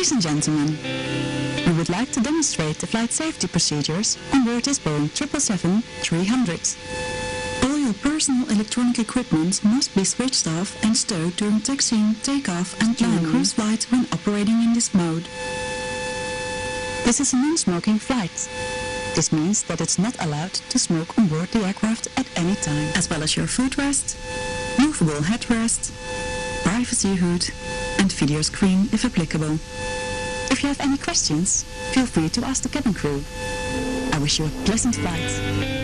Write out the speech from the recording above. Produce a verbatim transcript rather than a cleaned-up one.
Ladies and gentlemen, we would like to demonstrate the flight safety procedures on board this Boeing seven seventy-seven three hundred. All your personal electronic equipment must be switched off and stowed during taxiing, takeoff and landing cruise flight when operating in this mode. This is a non-smoking flight. This means that it's not allowed to smoke on board the aircraft at any time, as well as your footrest, movable headrest, privacy hood and video screen if applicable. If you have any questions, feel free to ask the cabin crew. I wish you a pleasant flight.